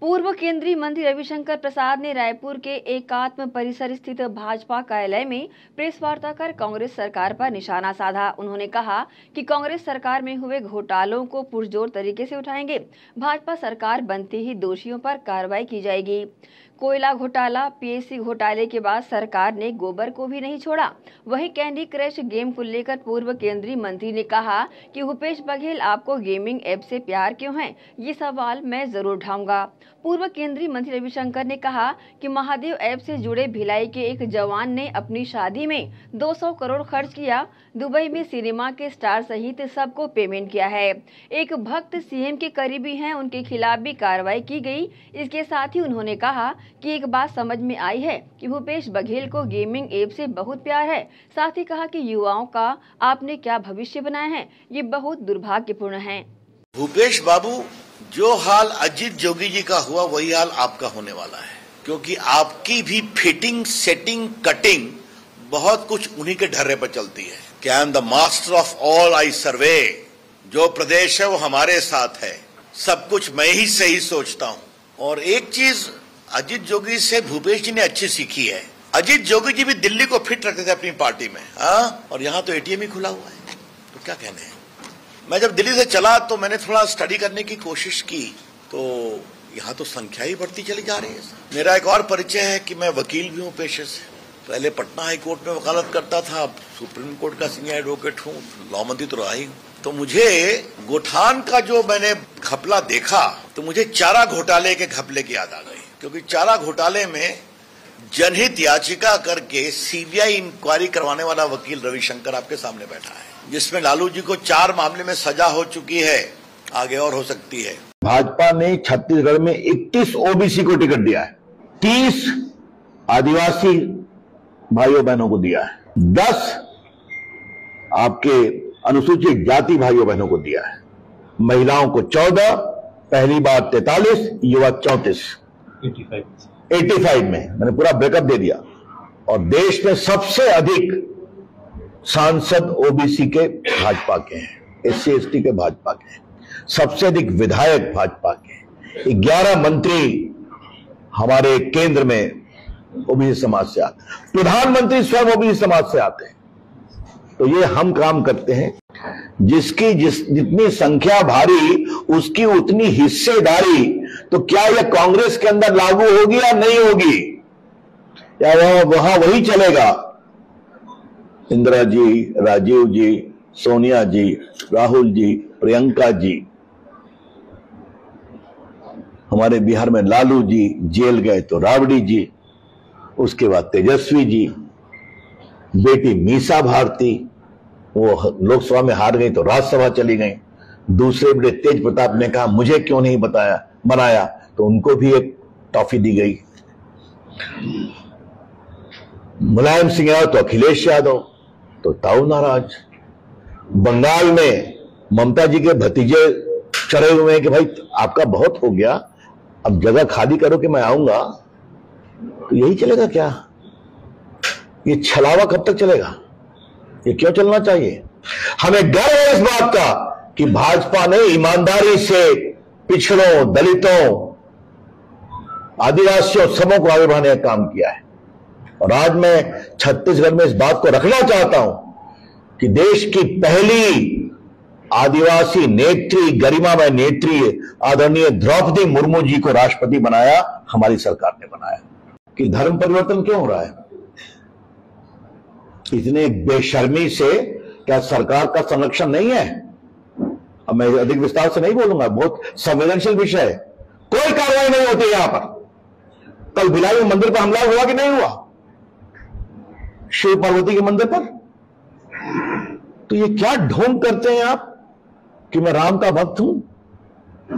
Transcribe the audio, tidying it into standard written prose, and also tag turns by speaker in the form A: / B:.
A: पूर्व केंद्रीय मंत्री रविशंकर प्रसाद ने रायपुर के एकात्म परिसर स्थित भाजपा कार्यालय में प्रेस वार्ता कर कांग्रेस सरकार पर निशाना साधा। उन्होंने कहा कि कांग्रेस सरकार में हुए घोटालों को पुरजोर तरीके से उठाएंगे। भाजपा सरकार बनते ही दोषियों पर कार्रवाई की जाएगी। कोयला घोटाला, पीएससी घोटाले के बाद सरकार ने गोबर को भी नहीं छोड़ा। वहीं कैंडी क्रश गेम को लेकर पूर्व केंद्रीय मंत्री ने कहा कि भूपेश बघेल आपको गेमिंग ऐप से प्यार क्यों है, ये सवाल मैं जरूर उठाऊंगा। पूर्व केंद्रीय मंत्री रविशंकर ने कहा कि महादेव ऐप से जुड़े भिलाई के एक जवान ने अपनी शादी में 200 करोड़ खर्च किया। दुबई में सिनेमा के स्टार सहित सबको पेमेंट किया है। एक भक्त सीएम के करीबी हैं, उनके खिलाफ भी कार्रवाई की गई। इसके साथ ही उन्होंने कहा कि एक बात समझ में आई है कि भूपेश बघेल को गेमिंग ऐप से बहुत प्यार है। साथ ही कहा कि युवाओं का आपने क्या भविष्य बनाया है, ये बहुत दुर्भाग्यपूर्ण है।
B: भूपेश बाबू, जो हाल अजीत जोगी जी का हुआ वही हाल आपका होने वाला है, क्योंकि आपकी भी फिटिंग, सेटिंग, कटिंग बहुत कुछ उन्हीं के ढर्रे पर चलती है कि I am the master of all, I survey. जो प्रदेश है वो हमारे साथ है, सब कुछ मैं ही सही सोचता हूं। और एक चीज अजीत जोगी से भूपेश जी ने अच्छी सीखी है। अजीत जोगी जी भी दिल्ली को फिट रखते थे अपनी पार्टी में, और यहाँ तो एटीएम ही खुला हुआ है, तो क्या कहने हैं। मैं जब दिल्ली से चला तो मैंने थोड़ा स्टडी करने की कोशिश की, तो यहाँ तो संख्या ही बढ़ती चली जा रही है। मेरा एक और परिचय है कि मैं वकील भी हूँ पेशे से। पहले पटना हाई कोर्ट में वकालत करता था, अब सुप्रीम कोर्ट का सीनियर एडवोकेट हूँ, लॉ मंत्री तो रहा ही हूँ। तो मुझे गोठान का जो मैंने घपला देखा तो मुझे चारा घोटाले के घपले की याद आ गई, क्योंकि चारा घोटाले में जनहित याचिका करके सीबीआई इंक्वायरी करवाने वाला वकील रविशंकर आपके सामने बैठा है, जिसमें लालू जी को 4 मामले में सजा हो चुकी है, आगे और हो सकती है।
C: भाजपा ने छत्तीसगढ़ में 21 ओबीसी को टिकट दिया है, 30 आदिवासी भाइयों बहनों को दिया है, 10 आपके अनुसूचित जाति भाइयों बहनों को दिया है, महिलाओं को 14, पहली बार 43, युवा 34, 85 में मैंने पूरा ब्रेकअप दे दिया। और देश में सबसे अधिक सांसद ओबीसी के भाजपा के हैं, एससी एसटी के भाजपा के हैं, सबसे अधिक विधायक भाजपा के, 11 मंत्री हमारे केंद्र में ओबीसी समाज से आते हैं, प्रधानमंत्री स्वयं ओबीसी समाज से आते हैं। तो ये हम काम करते हैं, जिसकी जितनी संख्या भारी उसकी उतनी हिस्सेदारी। तो क्या यह कांग्रेस के अंदर लागू होगी या नहीं होगी, या वहां वही चलेगा? इंदिरा जी, राजीव जी, सोनिया जी, राहुल जी, प्रियंका जी, हमारे बिहार में लालू जी जेल गए तो राबड़ी जी, उसके बाद तेजस्वी जी, बेटी मीसा भारती वो लोकसभा में हार गई तो राज्यसभा चली गई। दूसरे बड़े तेज प्रताप ने कहा मुझे क्यों नहीं बनाया, तो उनको भी एक टॉफी दी गई। मुलायम सिंह यादव तो अखिलेश यादव तो ताऊ नाराज। बंगाल में ममता जी के भतीजे चढ़े हुए हैं कि भाई आपका बहुत हो गया, अब जगह खाली करो कि मैं आऊंगा। तो यही चलेगा क्या? ये छलावा कब तक चलेगा? ये क्यों चलना चाहिए? हमें गर्व है इस बात का कि भाजपा ने ईमानदारी से पिछड़ों, दलितों, आदिवासियों सबों को आगे बढ़ाने का काम किया है। और आज मैं छत्तीसगढ़ में इस बात को रखना चाहता हूं कि देश की पहली आदिवासी नेत्री, गरिमामय नेत्री आदरणीय द्रौपदी मुर्मू जी को राष्ट्रपति बनाया हमारी सरकार ने बनाया। कि धर्म परिवर्तन क्यों हो रहा है? इतने बेशर्मी से क्या सरकार का संरक्षण नहीं है? अब मैं अधिक विस्तार से नहीं बोलूंगा, बहुत संवेदनशील विषय है। कोई कार्रवाई नहीं होती यहां पर। कल भिलाई में मंदिर पर हमला हुआ कि नहीं हुआ? शिव पार्वती के मंदिर पर। तो ये क्या ढोंग करते हैं आप कि मैं राम का भक्त हूं?